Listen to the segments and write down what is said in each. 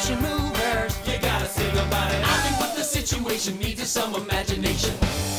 motion movers. You gotta sing about it. I think what the situation needs is some imagination.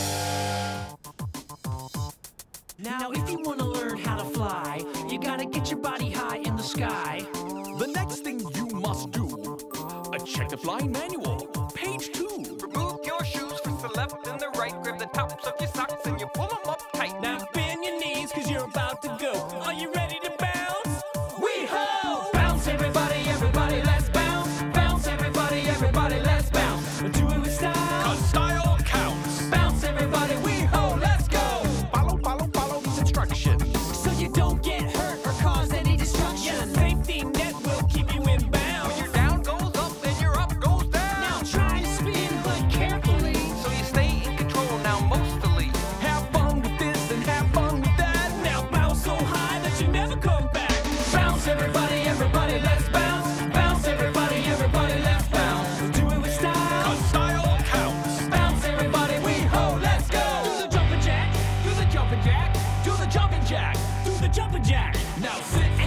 Now if you wanna learn how to fly, you gotta get your body high in the sky. The next thing you must do, check the flying manual, page 2. Remove your shoes, face the left and the right. Grab the tops of your socks and you pull them up tight. Now bend your knees, cause you're about to go. Are you ready to bounce? Wee-ho! Bounce everybody, everybody, let's bounce. Bounce everybody, everybody, let's bounce. Do it with style. 'Cause style counts. Bounce everybody, wee-ho, let's go. Follow these instructions. So you don't get hurt or cause any destruction. Yeah, safety net will keep you in bounds. When your down goes up, then your up goes down. Now try to spin, but carefully. So you stay in control now mostly. Have fun with this and have fun with that. Now bounce so high that you never come back. Bounce everybody, everybody, let's bounce. Bounce everybody, everybody, let's bounce. Do it with style. 'Cause style counts. Bounce everybody, wee-ho, let's go. Do the jumping jack. Do the jumping jack. Do the jumping jack. Do the jumping jack. Now sit